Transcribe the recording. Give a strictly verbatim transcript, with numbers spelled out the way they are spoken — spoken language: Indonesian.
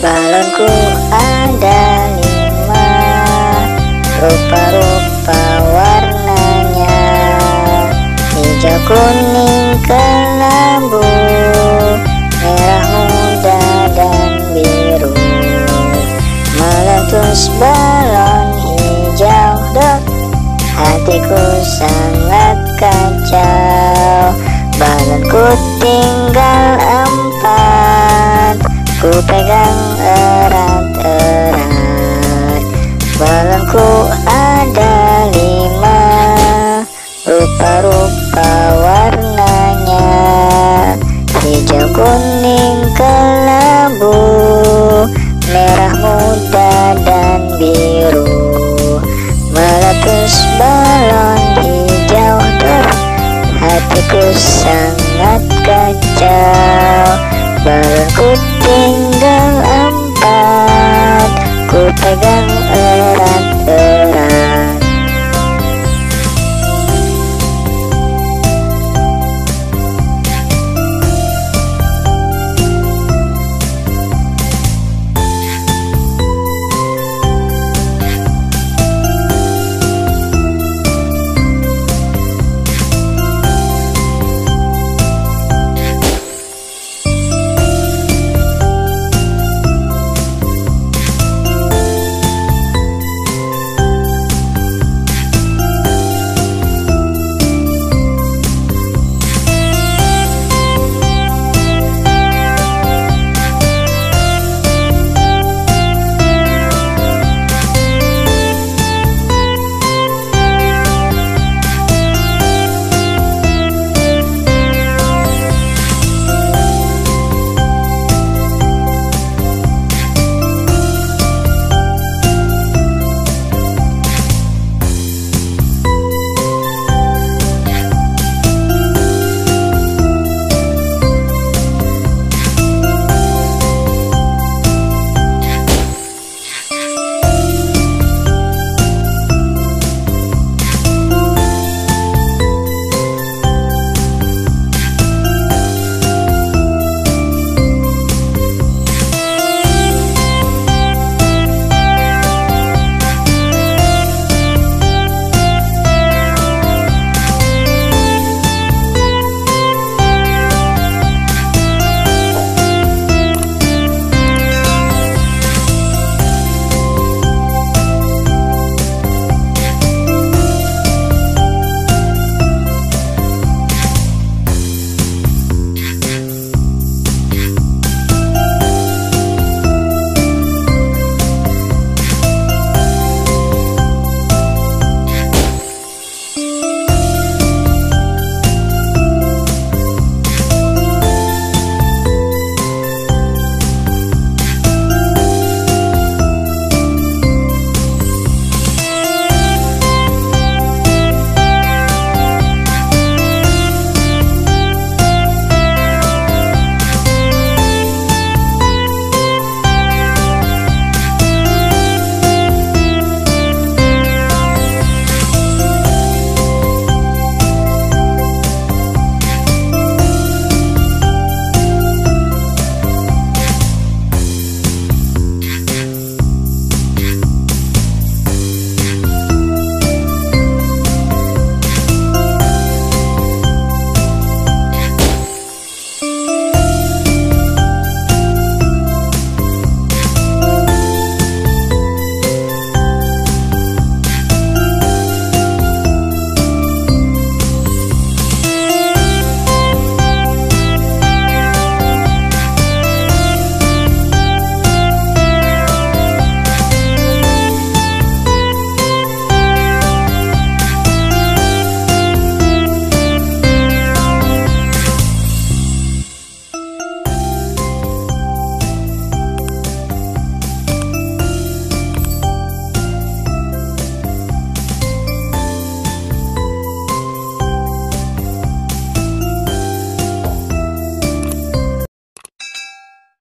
Balonku ada lima, rupa-rupa warnanya, hijau, kuning, kelabu, merah muda dan biru. Meletus balon hijau dot, hatiku sangat kacau. Balonku tinggal empat, ku pegang erat-erat. Balonku ada lima, rupa-rupa warnanya, hijau, kuning, kelabu, merah muda dan biru. Meletus balon hijau dot, hatiku sangat kacau. Balonku tinggal empat, ku pegang